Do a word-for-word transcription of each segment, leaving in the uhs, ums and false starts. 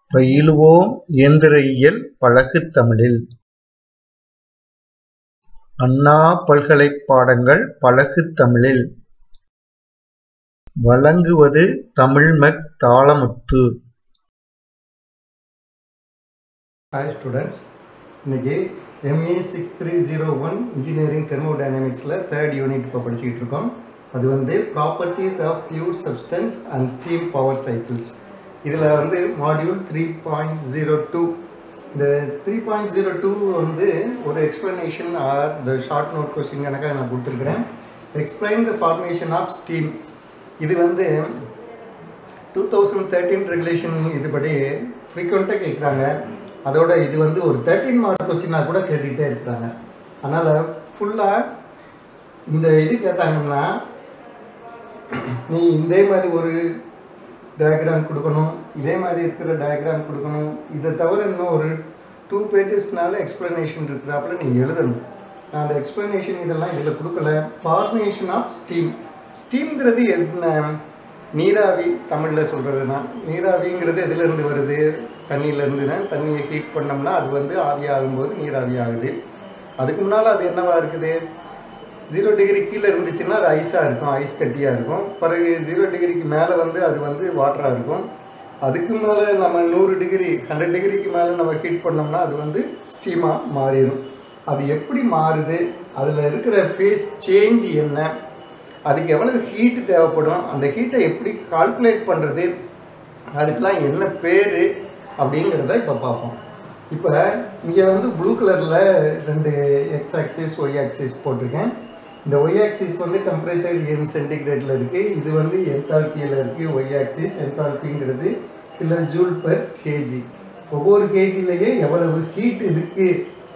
பயிலுவோம் இயந்திரவியல் பழகுத் தமிழில். அண்ணா பல்கலைப் பாடங்கள் பழகுத் தமிழில். வழங்குவது தமிழ்மெக் தாளமுத்து. Hi students, இன்னைக்கு M E six three zero one Engineering Thermodynamicsல third unit இப்போ படிச்சுக்கிட்டு இருக்கோம். அது வந்து Properties of Pure Substance and Steam Power Cycles. இதில் வந்து module three point zero two. இந்த த்ரீ பாயிண்ட் ஜீரோ டூ வந்து ஒரு explanation or the short note question கணக்காக நான் கொடுத்துருக்குறேன். Explain the formation of steam. இது வந்து டூ தௌசண்ட் தேர்ட்டீன் ரெகுலேஷன் இதுபடி ஃப்ரீக்வெண்ட்டாக கேட்குறாங்க. அதோட இது வந்து ஒரு தேர்ட்டீன் மார்க் கொஸ்டினாக கூட கேட்டுக்கிட்டே இருக்கிறாங்க. அதனால் ஃபுல்லாக இந்த இது கேட்டாங்கன்னா நீ இதே மாதிரி ஒரு டயக்ராம் கொடுக்கணும், இதே மாதிரி இருக்கிற டயக்ராம் கொடுக்கணும். இதை தவிர இன்னும் ஒரு டூ பேஜஸ்னால எக்ஸ்ப்ளனேஷன் இருக்கிறாப்புல நீ எழுதணும். நான் அந்த எக்ஸ்ப்ளனேஷன் இதெல்லாம் இதில் கொடுக்கல. Formation of steam. ஸ்டீம்ங்கிறது என்ன? நீராவி தமிழில் சொல்கிறதுனா, நீராவிங்கிறது எதுலேருந்து வருது? தண்ணியிலேருந்துனா, தண்ணியை ஹீட் பண்ணோம்னா அது வந்து ஆவி ஆகும்போது நீராவி ஆகுது. அதுக்கு முன்னால் அது என்னவா இருக்குது? ஜீரோ டிகிரி கீழே இருந்துச்சுன்னா அது ஐஸாக இருக்கும், ஐஸ் கட்டியாக இருக்கும். பிறகு ஜீரோ டிகிரிக்கு மேலே வந்து அது வந்து வாட்டராக இருக்கும். அதுக்கு மேலே நம்ம நூறு டிகிரி ஹண்ட்ரட் டிகிரிக்கு மேலே நம்ம ஹீட் பண்ணோம்னா அது வந்து ஸ்டீமாக மாறிடும். அது எப்படி மாறுது? அதில் இருக்கிற ஃபேஸ் சேஞ்ச் என்ன? அதுக்கு எவ்வளவு ஹீட்டு தேவைப்படும்? அந்த ஹீட்டை எப்படி கால்குலேட் பண்ணுறது? அதுக்கெலாம் என்ன பேர் அப்படிங்கிறத இப்போ பார்ப்போம். இப்போ இங்கே வந்து ப்ளூ கலரில் ரெண்டு எக்ஸ் ஆக்சிஸ் ஒய் ஆக்சிஸ் போட்டிருக்கேன். இந்த ஒய் ஆக்சிஸ் வந்து டெம்பரேச்சர் என் சென்டிகிரேட்டில் இருக்குது, இது வந்து என்தால்பியில் இருக்குது. ஒய் ஆக்சிஸ் என்தால்பிங்கிறது kilo joule per K. G கேஜிலையும் எவ்வளவு ஹீட் இருக்குது,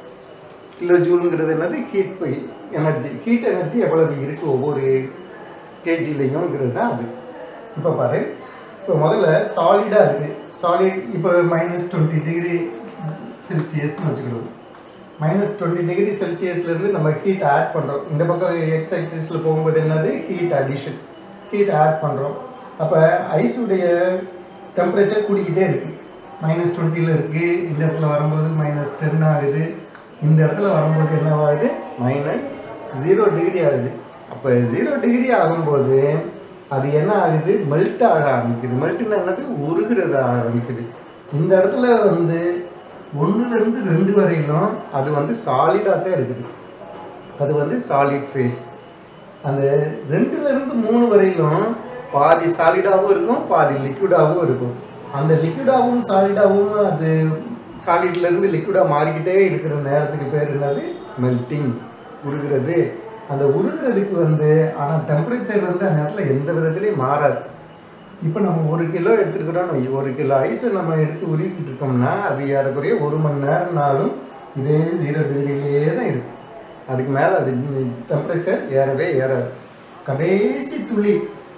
கிலோ ஜூலுங்கிறது என்னது? Heat by energy. Heat energy எவ்வளவு இருக்குது ஒவ்வொரு கேஜிலையும்ங்கிறது தான் அது. இப்போ பாரு, இப்போ முதல்ல சாலிடாக இருக்குது. சாலிட் இப்போ மைனஸ் டுவெண்ட்டி டிகிரி செல்சியஸ்னு வச்சுக்கிடுவோம். மைனஸ் டுவெண்ட்டி டிகிரி செல்சியஸ்லேருந்து நம்ம ஹீட் ஆட் பண்ணுறோம். இந்த பக்கம் எக்ஸ் ஆக்சிஸில் போகும்போது என்னது? ஹீட் அடிஷன், ஹீட் ஆட் பண்ணுறோம். அப்போ ஐஸுடைய டெம்பரேச்சர் கூடிக்கிட்டே இருக்குது. மைனஸ் டுவெண்ட்டியில் இருக்குது, இந்த இடத்துல வரும்போது மைனஸ் டென் ஆகுது, இந்த இடத்துல வரும்போது என்ன ஆகுது? மைனஸ் ஜீரோ டிகிரி ஆகுது. அப்போ ஜீரோ டிகிரி ஆகும்போது அது என்ன ஆகுது? மெல்ட் ஆக ஆரம்பிக்குது. மெல்ட்டுன்னு என்னது? உருகிறது ஆரம்பிக்குது. இந்த இடத்துல வந்து ஒன்றுலேருந்து ரெண்டு வரையிலும் அது வந்து சாலிடாக தான் இருக்குது. அது வந்து சாலிட் ஃபேஸ். அந்த ரெண்டுலேருந்து மூணு வரையிலும் பாதி சாலிடாகவும் இருக்கும், பாதி லிக்விடாகவும் இருக்கும். அந்த லிக்விடாகவும் சாலிடாகவும் அது சாலிட்லேருந்து லிக்விடாக மாறிக்கிட்டே இருக்கிற நேரத்துக்கு பேர் என்னது? மெல்ட்டிங், உருகிறது. அந்த உருகிறதுக்கு வந்து ஆனால் டெம்பரேச்சர் வந்து அந்த நேரத்தில் எந்த விதத்துலேயும் மாறாது. இப்போ நம்ம ஒரு கிலோ எடுத்துருக்கிறோம், ஒரு கிலோ ஐஸை நம்ம எடுத்து உருக்கிட்டு இருக்கோம்னா அது ஏறக்குறைய ஒரு மணி நேரம்னாலும் இதே ஜீரோ டிகிரிலேயே தான் இருக்கும். அதுக்கு மேலே அது டெம்பரேச்சர் ஏறவே ஏறாது. கடைசி துளி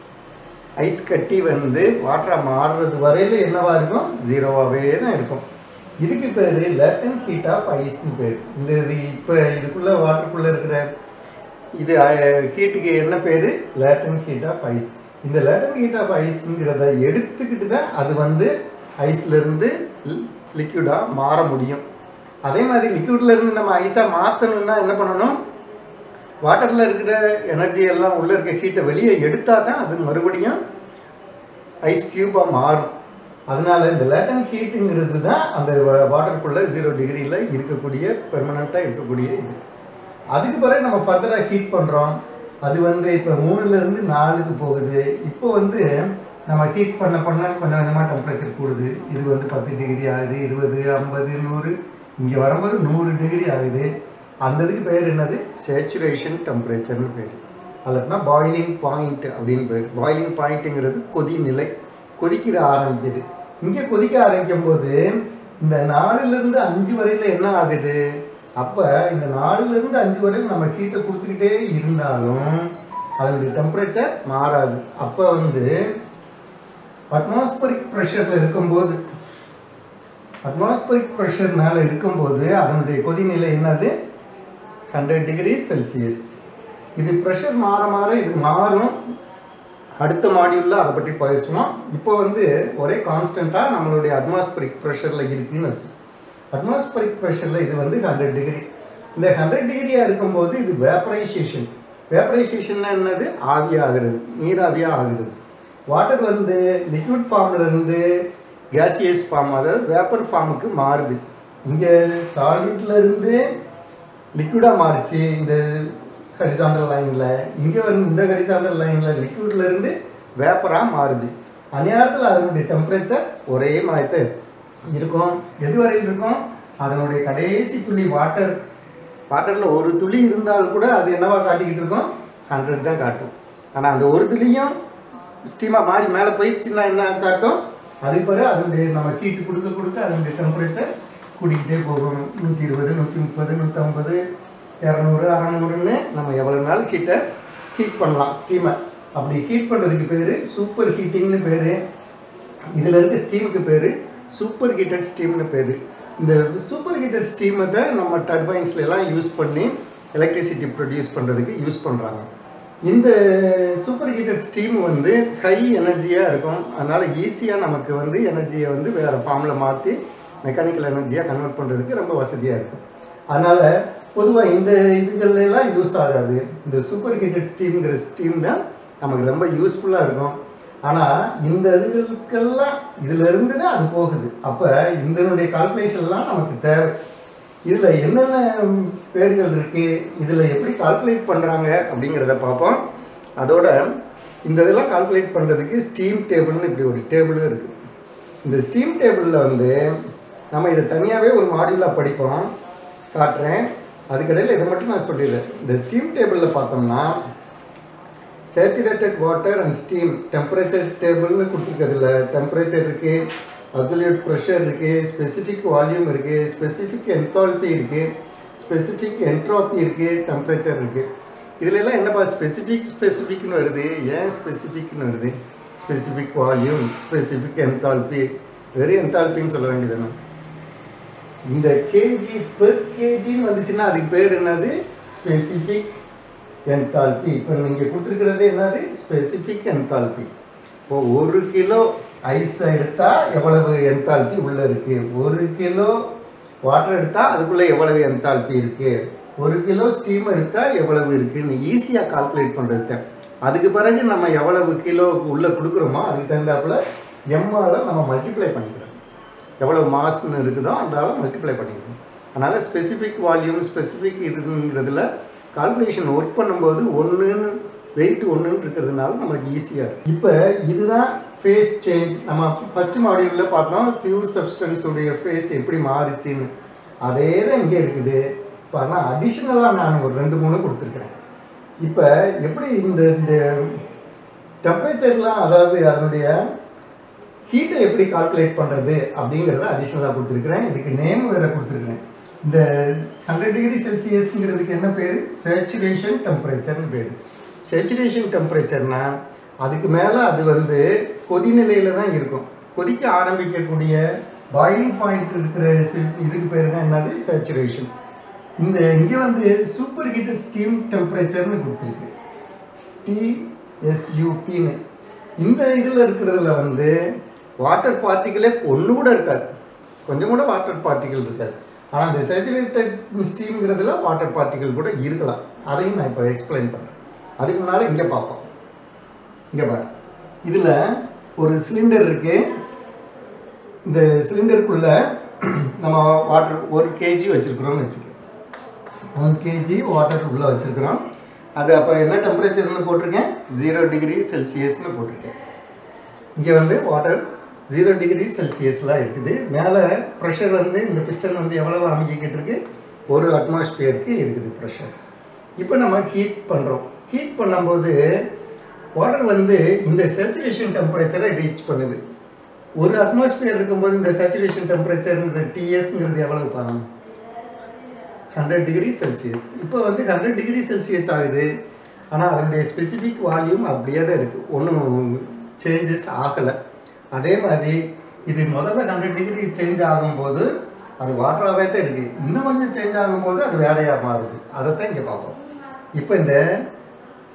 ஐஸ் கட்டி வந்து வாட்டராக மாறுறது வரையில் என்னவா இருக்கும்? ஜீரோவாகவே தான் இருக்கும். இதுக்கு பேர் லேட்டன்ட் ஹீட் ஆஃப் ஐஸ்ன்னு பேர். இந்த இது இப்போ இதுக்குள்ளே வாட்டருக்குள்ளே இருக்கிற இது ஹீட்டுக்கு என்ன பேர்? Latent heat of ice. இந்த லேட்டன்ட் ஹீட் ஆஃப் ஐஸுங்கிறத எடுத்துக்கிட்டு தான் அது வந்து ஐஸ்லேருந்து லிக்விடாக மாற முடியும். அதே மாதிரி லிக்விட்லேருந்து நம்ம ஐஸாக மாற்றணும்னா என்ன பண்ணணும்? வாட்டரில் இருக்கிற எனர்ஜி எல்லாம் உள்ளே இருக்க ஹீட்டை வெளியே எடுத்தால் தான் அது மறுபடியும் ஐஸ் க்யூபாக மாறும். அதனால் இந்த லேட்டன்ட் ஹீட்டுங்கிறது தான் அந்த வாட்டருக்குள்ளே ஜீரோ டிகிரியில் இருக்கக்கூடிய பெர்மனண்ட்டாக இருக்கக்கூடிய இது. அதுக்கு பிறகு நம்ம ஃபர்தராக ஹீட் பண்ணுறோம். அது வந்து இப்போ மூணுலேருந்து நாலுக்கு போகுது. இப்போ வந்து நம்ம ஹீட் பண்ண பண்ண கொஞ்சம் கொஞ்சமாக டெம்பரேச்சர் கூடுது. இது வந்து பத்து டிகிரி ஆகுது, இருபது, ஐம்பது, நூறு, இங்கே வரும்போது நூறு டிகிரி ஆகுது. அந்த இதுக்கு பேர் என்னது? சேச்சுரேஷன் டெம்பரேச்சர்னு பேர். அல்லனா பாயிலிங் பாயிண்ட் அப்படின்னு பேர். பாயிலிங் பாயிண்ட்டுங்கிறது கொதிநிலை, கொதிக்கிற ஆரம்பிக்குது. இங்கே கொதிக்க ஆரம்பிக்கும் போது இந்த நாலுலேருந்து அஞ்சு வரையில் என்ன ஆகுது? அப்போ இந்த நாலுலேருந்து அஞ்சு வரையில் நம்ம ஹீட்டை கொடுத்துக்கிட்டே இருந்தாலும் அதனுடைய டெம்பரேச்சர் மாறாது. அப்போ வந்து அட்மாஸ்பரிக் ப்ரெஷரில் இருக்கும்போது அட்மாஸ்பரிக் ப்ரெஷர்னால இருக்கும்போது அதனுடைய கொதிநிலை என்னது? Hundred degree Celsius. இது ப்ரெஷர் மாற மாற இது மாறும். அடுத்த மாடியூலில் அதை பற்றி பேசுவோம். இப்போ வந்து ஒரே கான்ஸ்டண்ட்டாக நம்மளுடைய அட்மாஸ்பரிக் ப்ரெஷரில் இருக்குதுன்னு வச்சு. அட்மாஸ்பரிக் ப்ரெஷரில் இது வந்து ஹண்ட்ரட் டிகிரி. இந்த ஹண்ட்ரட் டிகிரியாக இருக்கும்போது இது வேப்பரைசேஷன். வேப்பரைசேஷன்னா என்னது? ஆவியாகிறது, நீராவியாக ஆகுது. வாட்டர் வந்து லிக்விட் ஃபார்ம்லேருந்து கேசியஸ் ஃபார்ம், அதாவது வேப்பர் ஃபார்முக்கு மாறுது. இங்கே சாலிட்லேருந்து லிக்விடாக மாறிச்சு இந்த ஹரிசாண்டல் லைனில். இங்கே வந்து இந்த ஹரிசாண்டல் லைனில் லிக்விட்லேருந்து வேப்பராக மாறுது. அந்நேரத்தில் அதனுடைய டெம்பரேச்சர் ஒரே மாதிரி தான் இருக்கும். எது வரையில் இருக்கும்? அதனுடைய கடைசி துளி வாட்டர் வாட்டரில் ஒரு துளி இருந்தால் கூட அது என்னவா காட்டிக்கிட்டு இருக்கும்? ஹண்ட்ரட் தான் காட்டும். ஆனால் அந்த ஒரு துளியும் ஸ்டீமாக மாறி மேலே போயிடுச்சுன்னா என்ன காட்டும்? அதுக்கு பிறகு அதனுடைய நம்ம ஹீட்டு கொடுக்க கொடுக்க அதனுடைய டெம்பரேச்சர் கூட்டிக்கிட்டே போகும். நூற்றி இருபது, நூற்றி முப்பது, நூற்றம்பது, இரநூறு, அறநூறுன்னு நம்ம எவ்வளோ நாள் ஹீட்டை ஹீட் பண்ணலாம் ஸ்டீமை. அப்படி ஹீட் பண்ணுறதுக்கு பேர் சூப்பர் ஹீட்டிங்னு பேர். இதில் இருக்க ஸ்டீமுக்கு பேர் சூப்பர் ஹீட்டட் ஸ்டீம்னு பேர். இந்த சூப்பர் ஹீட்டட் ஸ்டீமை தான் நம்ம டர்பைன்ஸ்லாம் யூஸ் பண்ணி எலக்ட்ரிசிட்டி ப்ரொடியூஸ் பண்ணுறதுக்கு யூஸ் பண்ணுறாங்க. இந்த சூப்பர் ஹீட்டட் ஸ்டீம் வந்து ஹை எனர்ஜியாக இருக்கும். அதனால் ஈஸியாக நமக்கு வந்து எனர்ஜியை வந்து வேறு ஃபார்மில் மாற்றி மெக்கானிக்கல் எனர்ஜியாக கன்வெர்ட் பண்ணுறதுக்கு ரொம்ப வசதியாக இருக்கும். அதனால் பொதுவாக இந்த இதுகளெல்லாம் யூஸ் ஆகாது. இந்த சூப்பர் ஹீட்டட் ஸ்டீம்ங்கிற ஸ்டீம் தான் நமக்கு ரொம்ப யூஸ்ஃபுல்லாக இருக்கும். ஆனால் இந்த இதுகளுக்கெல்லாம் இதிலிருந்து தான் அது போகுது. அப்போ இதனுடைய கால்குலேஷன்லாம் நமக்கு தேவை. இதில் என்னென்ன பேர்கள் இருக்குது, இதில் எப்படி கால்குலேட் பண்ணுறாங்க அப்படிங்கிறத பார்ப்போம். அதோட இந்த இதெல்லாம் கால்குலேட் பண்ணுறதுக்கு ஸ்டீம் டேபிள்னு இப்படி ஒரு டேபிளும் இருக்குது. இந்த ஸ்டீம் டேபிளில் வந்து நம்ம இதை தனியாகவே ஒரு மாடியூலாக படிப்போம், காட்டுறேன். அதுக்கடையில் இதை மட்டும் நான் சொல்லிடுறேன். இந்த ஸ்டீம் டேபிளில் பார்த்தோம்னா saturated water and steam temperature டேபிள்னு கொடுத்துருக்கிறதுல டெம்பரேச்சர் இருக்குது, அப்சல்யூட் ப்ரெஷர் இருக்குது, ஸ்பெசிஃபிக் வால்யூம் இருக்குது, ஸ்பெசிஃபிக் என்தால்பி இருக்குது, ஸ்பெசிஃபிக் என்ட்ராப்பி இருக்குது, டெம்பரேச்சர் இருக்குது. இதிலெல்லாம் என்னப்பா ஸ்பெசிஃபிக் ஸ்பெசிஃபிக்னு வருது? ஏன் ஸ்பெசிஃபிக்னு வருது? ஸ்பெசிஃபிக் வால்யூம், ஸ்பெசிஃபிக் என்தால்பி, வெறும் என்தால்பின்னு சொல்ல வேண்டியதானே. இந்த கேஜி பெர் கேஜின்னு வந்துச்சுன்னா அதுக்கு பேர் என்னது? Specific enthalpy. இப்போ நீங்கள் கொடுத்துருக்கிறது என்னது? Specific enthalpy. இப்போது ஒரு கிலோ ஐஸ் எடுத்தால் எவ்வளவு என்தால்பி உள்ளே இருக்குது, ஒரு கிலோ வாட்டர் எடுத்தால் அதுக்குள்ளே எவ்வளவு என்தால்பி இருக்குது, ஒரு கிலோ ஸ்டீம் எடுத்தால் எவ்வளவு இருக்குதுன்னு ஈஸியாக கால்குலேட் பண்ணுறதுக்கு. அதுக்கு பிறகு நம்ம எவ்வளவு கிலோ உள்ளே கொடுக்குறோமோ அதுக்கு தகுந்தாப்புல எம்மால் நம்ம மல்டிப்ளை பண்ணிக்கிறோம். எவ்வளோ மாஸ்ன்னு இருக்குதோ அதால் மல்டிப்ளை பண்ணிக்கணும். அதனால் ஸ்பெசிஃபிக் வால்யூம், ஸ்பெசிஃபிக் இதுங்கிறதுல கால்குலேஷன் ஒர்க் பண்ணும்போது ஒன்றுன்னு வெயிட் ஒன்றுன்னு இருக்கிறதுனால நமக்கு ஈஸியாக இருக்குது. இப்போ இதுதான் ஃபேஸ் சேஞ்ச். நம்ம ஃபஸ்ட்டு மாடியூலில் பார்த்தோம் பியூர் சப்ஸ்டன்ஸுடைய ஃபேஸ் எப்படி மாறிச்சின்னு. அதே தான் இங்கே இருக்குது. இப்போ ஆனால் அடிஷ்னலாக நான் ஒரு ரெண்டு மூணு கொடுத்துருக்குறேன். இப்போ எப்படி இந்த இந்த டெம்பரேச்சர்லாம், அதாவது அதனுடைய ஹீட்டை எப்படி கால்குலேட் பண்ணுறது அப்படிங்கிறத அடிஷ்னலாக கொடுத்துருக்குறேன். இதுக்கு நேம் வேறு கொடுத்துருக்குறேன். இந்த ஹண்ட்ரட் டிகிரி செல்சியஸ்ங்கிறதுக்கு என்ன பேர்? சேச்சுரேஷன் டெம்பரேச்சர்னு பேர். சேச்சுரேஷன் டெம்பரேச்சர்னா அதுக்கு மேலே அது வந்து கொதிநிலையில் தான் இருக்கும். கொதிக்க ஆரம்பிக்கக்கூடிய பாயிலிங் பாயிண்ட் இருக்கிற இதுக்கு பேர் தான் என்னது? சேச்சுரேஷன். இந்த இங்கே வந்து சூப்பர் ஹீட்டட் ஸ்டீம் டெம்பரேச்சர்னு கொடுத்துருக்கு, டிஎஸ்யூபின்னு. இந்த இதில் இருக்கிறதுல வந்து வாட்டர் பார்ட்டிகளே ஒன்று கூட இருக்காது, கொஞ்சம் கூட வாட்டர் பார்ட்டிகள் இருக்காது. ஆனால் இந்த சேச்சுரேட்டட் ஸ்டீம்ங்கிறதுல வாட்டர் பார்ட்டிகள் கூட இருக்கலாம். அதையும் நான் இப்போ எக்ஸ்பிளைன் பண்ணுறேன். அதுக்கு முன்னால் இங்கே பார்ப்போம். இங்கே பாரு, இதில் ஒரு சிலிண்டர் இருக்குது. இந்த சிலிண்டருக்குள்ளே நம்ம வாட்டர் ஒரு கேஜி வச்சுருக்குறோம்னு வச்சுக்கோங்க. ஒன் கேஜி வாட்டர் உள்ளே வச்சுருக்குறோம். அது அப்போ என்ன டெம்பரேச்சர்னு போட்டிருக்கேன்? ஜீரோ டிகிரி செல்சியஸ்னு போட்டிருக்கேன். இங்கே வந்து வாட்டர் ஜீரோ டிகிரி செல்சியஸ்லாம் இருக்குது. மேலே ப்ரெஷர் வந்து இந்த பிஸ்டன் வந்து எவ்வளோ அமைக்கிட்டு இருக்கு? ஒரு அட்மாஸ்பியருக்கு இருக்குது ப்ரெஷர். இப்போ நம்ம ஹீட் பண்ணுறோம். ஹீட் பண்ணும்போது வாட்டர் வந்து இந்த சேச்சுரேஷன் டெம்பரேச்சரை ரீச் பண்ணுது. ஒரு அட்மாஸ்பியர் இருக்கும்போது இந்த சேச்சுரேஷன் டெம்பரேச்சர்ங்கிற டிஎஸ்ங்கிறது எவ்வளவு பாருங்க? Hundred degree Celsius. இப்போ வந்து ஹண்ட்ரட் டிகிரி செல்சியஸ் ஆகுது. ஆனால் அதனுடைய ஸ்பெசிஃபிக் வால்யூம் அப்படியே தான் இருக்குது, ஒன்றும் சேஞ்சஸ் ஆகலை. அதே மாதிரி இது முதல்ல ஹண்ட்ரட் டிகிரி சேஞ்ச் ஆகும்போது அது வாட்டராகவே தான் இருக்குது. இன்னும் கொஞ்சம் சேஞ்ச் ஆகும்போது அது வேறையாக மாறுது. அதை தான் இங்கே பார்ப்போம். இப்போ இந்த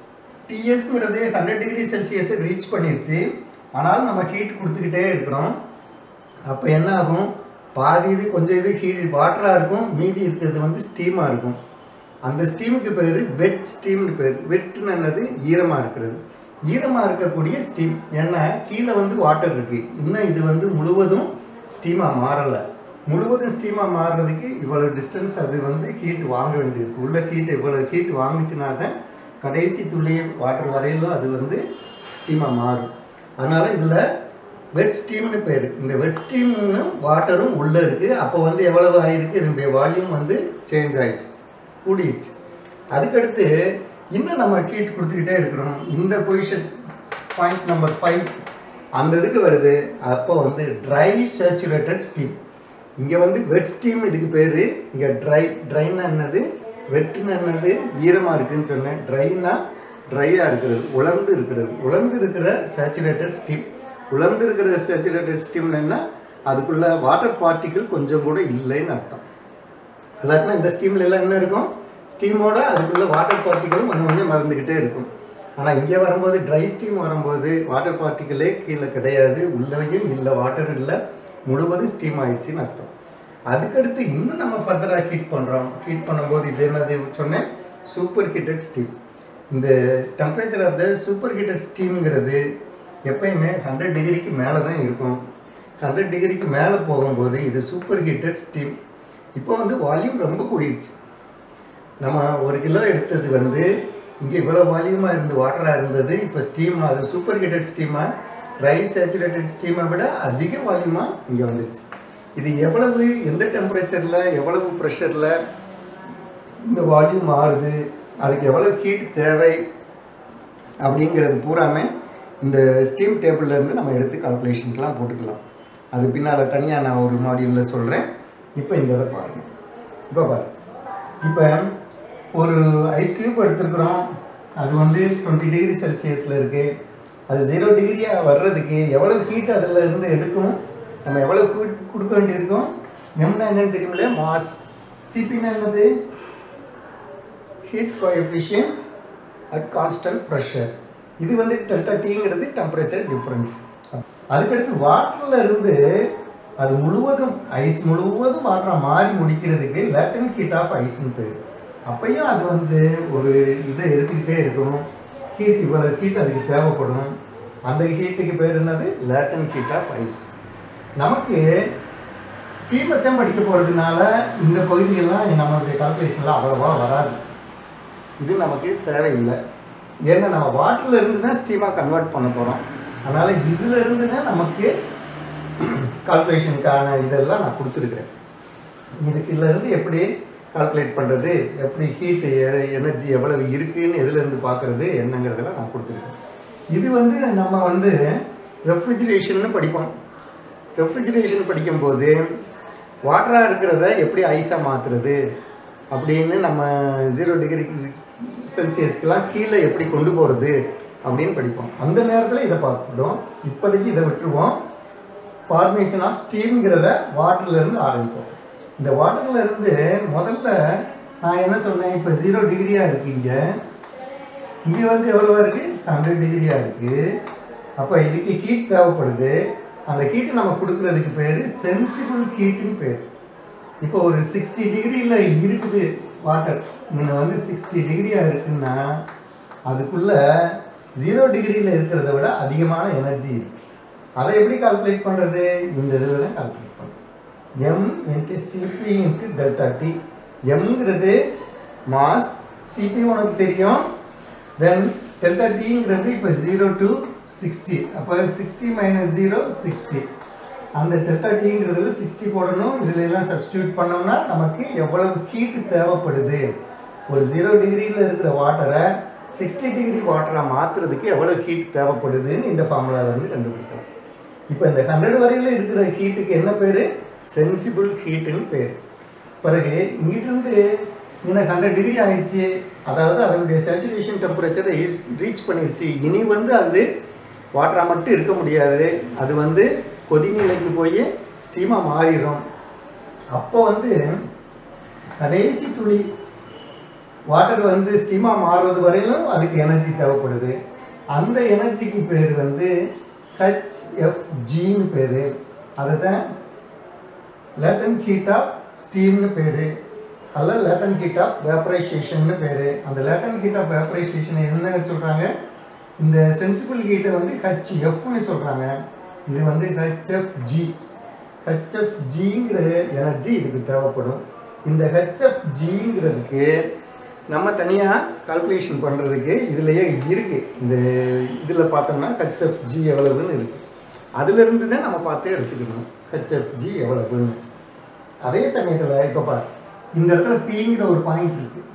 டிஎஸ்ங்கிறது ஹண்ட்ரட் டிகிரி செல்சியஸை ரீச் பண்ணிடுச்சு. ஆனாலும் நம்ம ஹீட் கொடுத்துக்கிட்டே இருக்கிறோம். அப்போ என்ன ஆகும், பாதி இது கொஞ்சம் இது ஹீட் வாட்டராக இருக்கும், மீதி இருக்கிறது வந்து ஸ்டீமாக இருக்கும். அந்த ஸ்டீமுக்கு பேர் வெட் ஸ்டீம்னு பேர். வெட்டுன்னு என்னது, ஈரமாக இருக்கிறது. ஈரமாக இருக்கக்கூடிய ஸ்டீம். ஏன்னா கீழே வந்து வாட்டர் இருக்குது, இன்னும் இது வந்து முழுவதும் ஸ்டீமாக மாறலை. முழுவதும் ஸ்டீமாக மாறுறதுக்கு இவ்வளோ டிஸ்டன்ஸ் அது வந்து ஹீட் வாங்க வேண்டியிருக்கு. உள்ள ஹீட் இவ்வளோ ஹீட் வாங்குச்சுன்னா தான் கடைசி துளி வாட்டர் வரையிலும் அது வந்து ஸ்டீமாக மாறும். அதனால் இதில் வெட் ஸ்டீம்னு பேர். இந்த வெட் ஸ்டீம்னு வாட்டரும் உள்ளே இருக்குது. அப்போ வந்து எவ்வளவு ஆகிருக்கு, இதனுடைய வால்யூம் வந்து சேஞ்ச் ஆகிடுச்சு, கூடிடுச்சு. அதுக்கடுத்து இன்னும் நம்ம ஹீட் கொடுத்துக்கிட்டே இருக்கிறோம். இந்த பொசிஷன் பாயிண்ட் நம்பர் ஃபைவ் அந்த இதுக்கு வருது. அப்போ வந்து ட்ரை சேச்சுரேட்டட் ஸ்டீம். இங்கே வந்து வெட் ஸ்டீம் இதுக்கு பேர். இங்கே ட்ரை ட்ரைன்னா என்னது, வெட்டுன்னு என்னது, ஈரமாக இருக்குதுன்னு சொன்னேன். ட்ரைனா ட்ரையாக இருக்கிறது, உலர்ந்து இருக்கிறது. உலர்ந்து இருக்கிற சேச்சுரேட்டட் ஸ்டீம். உலர்ந்து இருக்கிற சேச்சுரேட்டட் ஸ்டீம்னு என்ன, அதுக்குள்ள வாட்டர் பார்ட்டிகிள் கொஞ்சம் கூட இல்லைன்னு அர்த்தம். அதாட்டினா இந்த ஸ்டீமில் எல்லாம் என்ன இருக்கும், ஸ்டீமோட அதுக்குள்ள வாட்டர் பார்ட்டிகளும் கொஞ்சம் கொஞ்சம் மறந்துக்கிட்டே இருக்கும். ஆனால் இங்கே வரும்போது ட்ரை ஸ்டீம் வரும்போது வாட்டர் பார்ட்டிகளே கீழே கிடையாது, உள்ளவையும் இல்லை, வாட்டர் இல்லை, முழுவதும் ஸ்டீம் ஆயிடுச்சுன்னு அர்த்தம். அதுக்கடுத்து இன்னும் நம்ம ஃபர்தராக ஹீட் பண்ணுறோம். ஹீட் பண்ணும்போது இது என்னது சொன்னேன், சூப்பர் ஹீட்டட் ஸ்டீம். இந்த temperature of the super heated ஸ்டீம்ங்கிறது எப்பயுமே ஹண்ட்ரட் டிகிரிக்கு மேலே தான் இருக்கும். ஹண்ட்ரட் டிகிரிக்கு மேலே போகும்போது இது சூப்பர் ஹீட்டட் ஸ்டீம். இப்போ வந்து வால்யூம் ரொம்ப கூடிடுச்சு. நம்ம ஒரு கிலோ எடுத்தது வந்து இங்கே இவ்வளோ வால்யூமாக இருந்து வாட்டராக இருந்தது, இப்போ ஸ்டீம் அது சூப்பர் ஹீட்டட் ஸ்டீமாக ட்ரை சேச்சுரேட்டட் ஸ்டீமை விட அதிக வால்யூமாக இங்கே வந்துடுச்சு. இது எவ்வளவு, எந்த டெம்பரேச்சரில் எவ்வளவு ப்ரெஷரில் இந்த வால்யூம் மாறுது, அதுக்கு எவ்வளோ ஹீட் தேவை அப்படிங்கிறது பூராமே இந்த ஸ்டீம் டேபிள்லேருந்து நம்ம எடுத்து கால்குலேஷனுக்கெலாம் போட்டுக்கலாம். அது பின்னால் தனியாக நான் ஒரு மாடியூலில் சொல்கிறேன். இப்போ இந்த இதை பாருங்கள். இப்போ பாருங்கள், இப்போ ஒரு ஐஸ் க்யூப் எடுத்துருக்குறோம். அது வந்து டுவெண்ட்டி டிகிரி செல்சியஸில் இருக்குது. அது ஜீரோ டிகிரியாக வர்றதுக்கு எவ்வளோ ஹீட் அதில் இருந்து எடுக்கும், நம்ம எவ்வளோ ஹீட் கொடுக்க வேண்டியிருக்கோம். எம்னா என்னன்னு தெரியுமில்ல, மாஸ். சிபின்னா என்னது, heat coefficient at constant pressure. இது வந்து டெல்டா டீங்கிறது டெம்பரேச்சர் டிஃப்ரென்ஸ். அதுக்கடுத்து வாட்டரில் இருந்து அது முழுவதும் ஐஸ் முழுவதும் வாட்டராக மாறி முடிக்கிறதுக்கு லேட்டன்ட் ஹீட் ஆஃப் ஐஸ்ன்னு பேர். அப்பையும் அது வந்து ஒரு இதை எடுத்துக்கிட்டே இருக்கும். ஹீட் இவ்வளோ ஹீட் அதுக்கு தேவைப்படும். அந்த ஹீட்டுக்கு பேர் என்னது, லேட்டன்ட் ஹீட் ஆஃப் ஐஸ். நமக்கு ஸ்டீமைத்தான் படிக்க போகிறதுனால இந்த பகுதியெல்லாம் நம்மளுடைய கால்குலேஷன்லாம் அவ்வளோவா வராது. இது நமக்கு தேவையில்லை. ஏன்னா நம்ம வாட்டரில் இருந்து தான் ஸ்டீமாக கன்வெர்ட் பண்ண போகிறோம். அதனால் இதில் இருந்து தான் நமக்கு கால்குலேஷனுக்கான இதெல்லாம் நான் கொடுத்துருக்குறேன். இதுக்கு இதிலேருந்து எப்படி கால்குலேட் பண்ணுறது, எப்படி ஹீட்டு எனர்ஜி எவ்வளவு இருக்குதுன்னு எதுலேருந்து பார்க்குறது என்னங்கிறதெல்லாம் நான் கொடுத்துருக்கேன். இது வந்து நம்ம வந்து ரெஃப்ரிஜிரேஷன்னு படிப்போம். ரெஃப்ரிஜிரேஷன் படிக்கும்போது வாட்டராக இருக்கிறத எப்படி ஐஸாக மாற்றுறது அப்படின்னு, நம்ம ஜீரோ டிகிரி செல்சியஸ்க்கெலாம் கீழே எப்படி கொண்டு போகிறது அப்படின்னு படிப்போம். அந்த நேரத்தில் இதை பார்த்துட்டோம். இப்போதைக்கு இதை விட்டுருவோம். ஃபார்மேஷன் ஆஃப் ஸ்டீம்ங்கிறத வாட்டர்லேருந்து ஆரம்பிப்போம். இந்த வாட்டரில் இருந்து முதல்ல நான் என்ன சொன்னேன், இப்போ ஜீரோ டிகிரியாக இருக்குது. இங்கே இங்கே வந்து எவ்வளோவா இருக்குது, ஹண்ட்ரட் டிகிரியாக இருக்குது. அப்போ இதுக்கு ஹீட் தேவைப்படுது. அந்த ஹீட்டு நம்ம கொடுக்குறதுக்கு பேர் சென்சிபிள் ஹீட்டுன்னு பேர். இப்போ ஒரு சிக்ஸ்டி டிகிரியில் இருக்குது வாட்டர். நீங்கள் வந்து சிக்ஸ்டி டிகிரியாக இருக்குன்னா அதுக்குள்ளே ஜீரோ டிகிரியில் இருக்கிறத விட அதிகமான எனர்ஜி இருக்குது. அதை எப்படி கால்குலேட் பண்ணுறது, இந்த இதில் தான் கால்குலேட் பண்ணுறது. M into CP into delta T. எம்ங்கிறது மாஸ், சிபி உனக்கு தெரியும். தென் டெல்டா டிங்கிறது இப்போ ஜீரோ டு சிக்ஸ்டி. அப்போ சிக்ஸ்டி மைனஸ் ஜீரோ சிக்ஸ்டி. அந்த டெல்டா டிங்கிறதுல சிக்ஸ்டி போடணும். இதில் எல்லாம் சப்ஸ்டியூட் பண்ணோம்னா நமக்கு எவ்வளவு ஹீட்டு தேவைப்படுது, ஒரு ஜீரோ டிகிரியில் இருக்கிற வாட்டரை சிக்ஸ்டி டிகிரி வாட்டராக மாற்றுறதுக்கு எவ்வளோ ஹீட் தேவைப்படுதுன்னு இந்த ஃபார்முலாவிலேருந்து கண்டுபிடிக்கலாம். இப்போ இந்த ஹண்ட்ரட் வரையில் இருக்கிற ஹீட்டுக்கு என்ன பேர், சென்சிபிள் ஹீட்டுன்னு பேர். பிறகு இங்கிட்டிருந்து இன்னும் ஹண்ட்ரட் டிகிரி ஆயிடுச்சு, அதாவது அதனுடைய சேச்சுரேஷன் டெம்பரேச்சரை ரீச் பண்ணிடுச்சு. இனி வந்து அது வாட்டராக மட்டும் இருக்க முடியாது, அது வந்து கொதிநிலைக்கு போய் ஸ்டீமாக மாறிடும். அப்போ வந்து கடைசி துளி வாட்டர் வந்து ஸ்டீமாக மாறுறது வரையிலும் அதுக்கு எனர்ஜி தேவைப்படுது. அந்த எனர்ஜிக்கு பேர் வந்து ஹெச்எஃப்ஜின்னு பேர். அதை தான் லேட்டன்ட் ஹீட் ஆஃப் ஸ்டீம்னு பேர், அல்ல லேட்டன்ட் ஹீட் ஆஃப் வேப்பரைசேஷன்னு பேர். அந்த லேட்டன்ட் ஹீட் ஆஃப் வேப்பரைசேஷனை என்ன சொல்கிறாங்க, இந்த சென்சிபிள் ஹீட்டை வந்து ஹெச்எஃப்னு சொல்கிறாங்க. இது வந்து ஹெச்எஃப்ஜி. ஹெச்எஃப்ஜிங்கிற எனர்ஜி இதுக்கு தேவைப்படும். இந்த ஹெச்எஃப்ஜிங்கிறதுக்கு நம்ம தனியாக கால்குலேஷன் பண்ணுறதுக்கு இதுலையே இருக்குது. இந்த இதில் பார்த்தோம்னா ஹெச்எஃப்ஜி எவ்வளவுன்னு இருக்குது. அதிலிருந்து தான் நம்ம பார்த்து எடுத்துக்கணும் ஹெச்எஃப்ஜி எவ்வளவுன்னு. அதே சமயத்தில் இப்போ பார், இந்த இடத்துல பிங்கிற ஒரு பாயிண்ட் இருக்குது.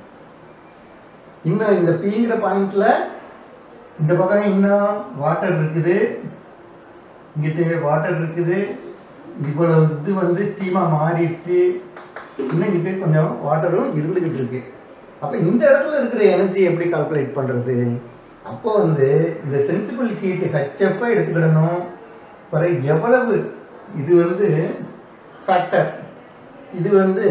இன்னும் இந்த பிங்கிற பாயிண்டில் இந்த பக்கம் இன்னும் வாட்டர் இருக்குது, இங்கிட்டு வாட்டர் இருக்குது, இவ்வளவு இது வந்து ஸ்டீமாக மாறிடுச்சு, இன்னுங்கிட்டு கொஞ்சம் வாட்டரும் இருந்துக்கிட்டு இருக்கு. அப்போ இந்த இடத்துல இருக்கிற எனர்ஜி எப்படி கால்குலேட் பண்ணுறது? அப்போ வந்து இந்த சென்சிபிள் ஹீட்டு ஹெச்எஃப்பை எடுத்துக்கிடணும். பிறகு எவ்வளவு இது வந்து ஃபேக்டர், இது வந்து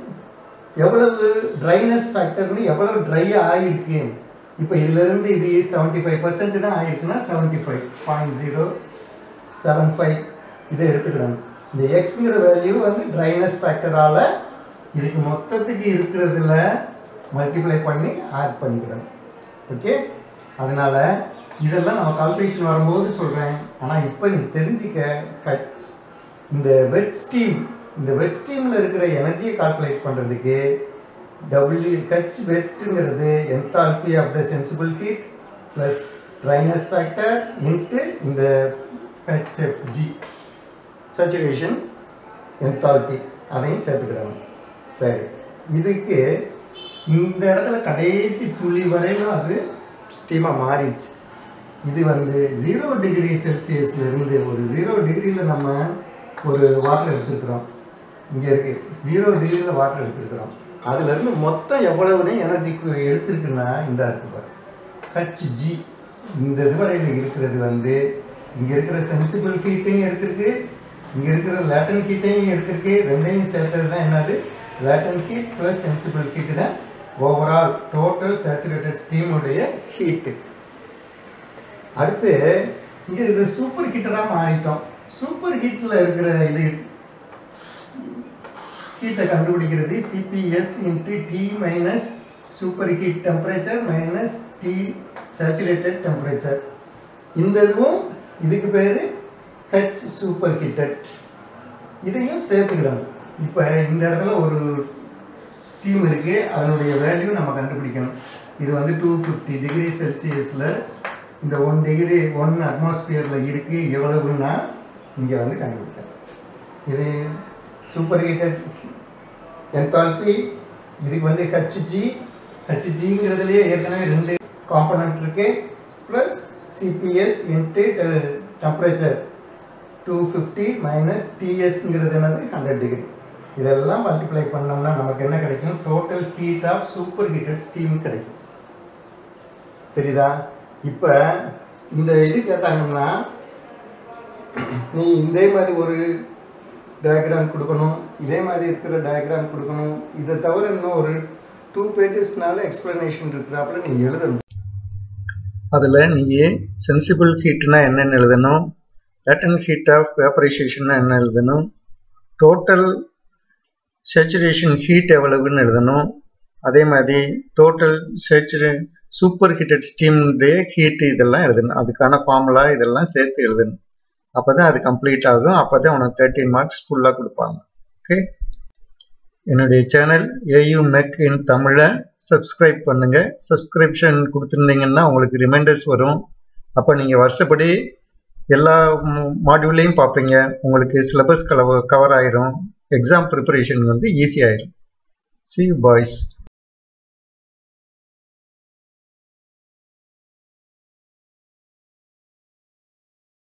எவ்வளவு ட்ரைனஸ் ஃபேக்டர்னு எவ்வளவு ட்ரை ஆகிருக்கு. இப்போ இதிலிருந்து இது செவன்ட்டி ஃபைவ் பர்சன்ட் தான் ஆகிருக்குன்னா seventy five point zero seven five இதை எடுத்துக்கிடணும். இந்த எக்ஸுங்கிற வேல்யூ வந்து ட்ரைனஸ் ஃபேக்டரால் இதுக்கு மொத்தத்துக்கு இருக்கிறதுல மல்டிப்ளை பண்ணி ஆட் பண்ணிக்கிடணும். ஓகே, அதனால் இதெல்லாம் நம்ம கால்குலேஷன் வரும்போது சொல்கிறேன். ஆனால் இப்போ நீ தெரிஞ்சிக்க, ஹச் இந்த வெட் ஸ்டீம், இந்த வெட் ஸ்டீமில் இருக்கிற எனர்ஜியை கால்குலேட் பண்ணுறதுக்கு டபிள்யூ ஹெச் வெட்டுங்கிறது enthalpy of the sensible heat plus dryness factor into இந்த ஹெச்எஃப்ஜி சேச்சுரேஷன் என்தால்பி, அதையும் சேர்த்துக்கிடணும். சரி, இதுக்கு இந்த இடத்துல கடைசி துளி வரையிலும் அது ஸ்டீமாக மாறிடுச்சு. இது வந்து ஜீரோ டிகிரி செல்சியஸ்லேருந்து ஒரு ஜீரோ டிகிரியில் நம்ம ஒரு வாட்டர் எடுத்துருக்குறோம். இங்கே இருக்குது ஜீரோ டிகிரியில் வாட்டர் எடுத்துருக்குறோம். அதுலேருந்து மொத்தம் எவ்வளவுதான் எனர்ஜிக்கு எடுத்துருக்குன்னா இந்த இருக்கு பாரு ஹெச்ஜி. இந்த இதுவரையில் இருக்கிறது வந்து இங்கே இருக்கிற சென்சிபிள் ஹீட்டையும் எடுத்திருக்கு, இங்கே இருக்கிற லேட்டன் ஹீட்டையும் எடுத்திருக்கு. ரெண்டையும் சேர்த்தது தான் என்னது, latent heat plus sensible heat தான் ஓவரால் டோட்டல் சேச்சுரேட்டட் ஸ்டீமுடைய ஹீட்டு. அடுத்து இங்கே இது சூப்பர் ஹீட்டராக மாறிட்டோம். சூப்பர் ஹீட்டில் இருக்கிற இது ஹீட்டை கண்டுபிடிக்கிறது CPS into T minus super heat temperature minus T saturated temperature. இந்த இதுவும் இதுக்கு பேர் ஹெச் சூப்பர் ஹீட்டட். இதையும் சேர்த்துக்கிடணும். இப்போ இந்த இடத்துல ஒரு ஸ்டீம் இருக்குது, அதனுடைய வேல்யூ நம்ம கண்டுபிடிக்கணும். இது வந்து டூ ஃபிஃப்டி டிகிரி செல்சியஸில் இந்த ஒன் டிகிரி ஒன் அட்மாஸ்பியரில் இருக்குது. எவ்வளவுன்னா இங்கே வந்து கண்டுபிடிக்கணும். இது சூப்பர் ஹீட்டட் என்தால்பி, இதுக்கு வந்து ஹெச்ஜி. ஹெச்ஜிங்கிறதுலேயே ஏற்கனவே ரெண்டு காம்பனண்ட் இருக்குது, plus CPS into temperature two fifty minus டிஎஸ்ங்கிறது என்னது ஹண்ட்ரட் டிகிரி. இதெல்லாம் மல்டிப்ளை பண்ணோம்னா நமக்கு என்ன கிடைக்கும், total heat of super heated steam கிடைக்கும். தெரியுதா? இப்போ இந்த இது கேட்டாங்கன்னா நீ இதே மாதிரி ஒரு டயக்ராம் கொடுக்கணும், இதே மாதிரி இருக்கிற டயக்ராம் கொடுக்கணும். இதை தவிர இன்னும் ஒரு டூ பேஜஸ்னால எக்ஸ்பிளனேஷன் இருக்கிறாப்புல நீ எழுதணும். அதில் நீயே சென்சிபிள் ஹீட்னா என்னென்னு எழுதணும், லேட்டன் ஹீட் ஆஃப் வேப்பரைசேஷன்னா என்ன எழுதணும், டோட்டல் சேச்சுரேஷன் ஹீட் எவ்வளவுன்னு எழுதணும். அதே மாதிரி டோட்டல் சேச்சுரே சூப்பர் ஹீட்டட் ஸ்டீம்டைய ஹீட் இதெல்லாம் எழுதணும். அதுக்கான ஃபார்முலா இதெல்லாம் சேர்த்து எழுதணும். அப்போ தான் அது கம்ப்ளீட் ஆகும். அப்போ தான் உனக்கு தேர்ட்டின் மார்க்ஸ் ஃபுல்லாக கொடுப்பாங்க. ஓகே, என்னுடைய சேனல் ஏயு மெக் இன் தமிழை சப்ஸ்கிரைப் பண்ணுங்கள். சப்ஸ்கிரிப்ஷன் கொடுத்துருந்தீங்கன்னா உங்களுக்கு ரிமைண்டர்ஸ் வரும். அப்போ நீங்கள் வருஷப்படி எல்லா மாடியூலையும் பார்ப்பீங்க. உங்களுக்கு சிலபஸ் கவர் கவர் ஆயிரும். எக்ஸாம் ப்ரிப்பரேஷன் வந்து ஈஸி ஆயிரும். See you boys.